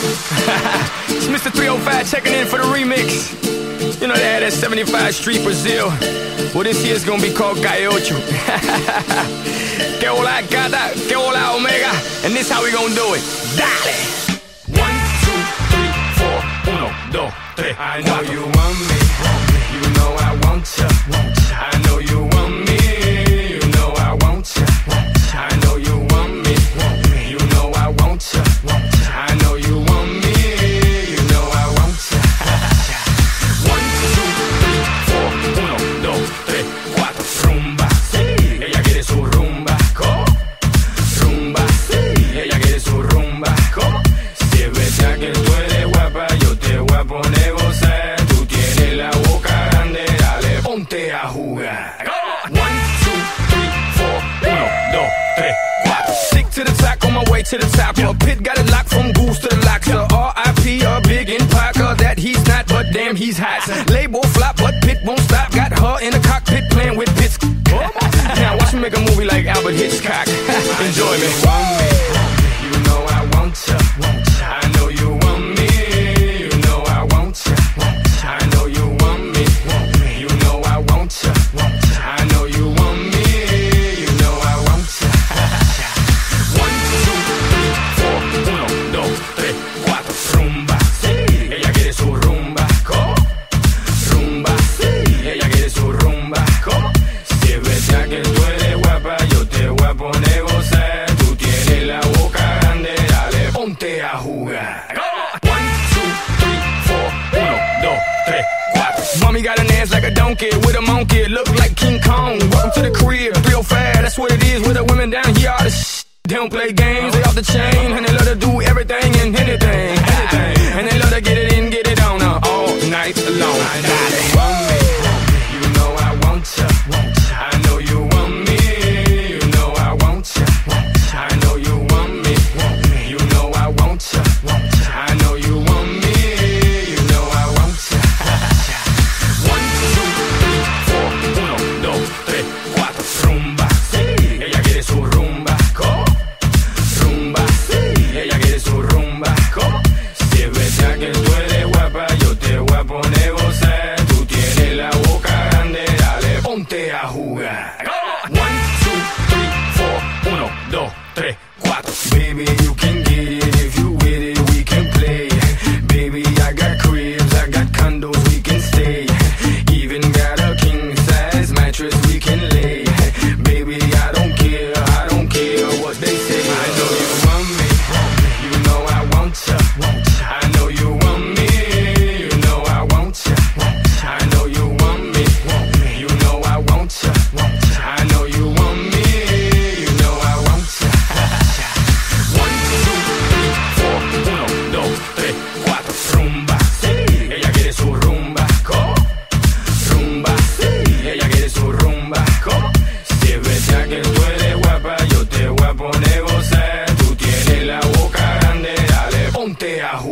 It's Mr. 305 checking in for the remix. You know they had that 75 Street Brazil. Well, this year's gonna be called Calle Ocho. Que hola gata, que hola omega. And this how we gonna do it. Dale! 1, 2, 3, 4, 1, 2, 3. I know you want me. You know I want ya. I know you want me. You know I want ya. I know you want me. You know I want ya. I know you want me. You know I want ya. 1, 2, 3, 4, 1, 2, 3, 4. Rumba, sí. Ella quiere su rumba. ¿Cómo? Rumba, sí. Ella quiere su rumba. ¿Cómo? Si es verdad que tú eres guapa, yo te voy a poner gozar. Tú tienes la boca grande, dale, ponte a jugar. 1, 2, 3, 4, 1, 2, 3, 4. Stick to the top, on my way to the top. Your pit got it locked from goose to the lock. So R.I.P. a big in Parker that he's not, but damn he's hot. Label flop, but Pit won't stop. Got her in the cockpit playing with bits. Now watch me make a movie like Albert Hitchcock. Enjoy me. You know I want ya. I know you want me. You know I want ya. I know you want me. You know I want ya. I know you want me. You know I want ya. 1, 2, 3, 4, 1, 2, 3, 4. Rumba, sí. Ella quiere su rumba. ¿Cómo? Rumba, sí. Ella quiere su rumba. ¿Cómo? Si es verdad que tú eres guapa, yo te voy a poner gozar. Tú tienes la boca grande, dale, ponte a jugar. 1, 2, 3, 4, 1, 2, 3, 4. Mommy got an ass like a donkey with a monkey, look like King Kong. Welcome to the crib, 305, that's what it is with the women down here. All the they don't play games, they off the chain, and they love to do everything and anything. And they love to get it in, get it on all night long. Dale. You know I want ya. I know you want me. You know I want ya. I know you want me. You know I want ya. I know you want me. You know I want ya. 1, 2, 3, 4, 1, 2, 3, 4. Rumba, sí. Ella quiere su rumba. ¿Cómo? Rumba, sí. Ella quiere su rumba. ¿Cómo? Si es verdad que tú eres guapa, yo te voy a poner gozar. Tú tienes la boca grande, dale, ponte a jugar. 1, 2, 3, 4, 1, 2, 3, 4. Baby, you can get it if you with it, we can play. Baby, I got cribs, I got condos, we can stay. Even got a king size mattress we can lay. Baby, I don't care what they say. I know you want me, you know I want ya. I know you want me, you know I want ya. I know you want me, you know I want ya. I know you want me, you know I want ya. 1, 2, 3, 4, 1, 2, 3, 4. Rumba, sí, ella quiere su rumba. ¿Cómo? Rumba, sí, ella quiere su rumba. ¿Cómo? Si es verdad que tú eres guapa, yo te voy a poner gozar. Tú tienes la boca grande, dale, ponte a jugar.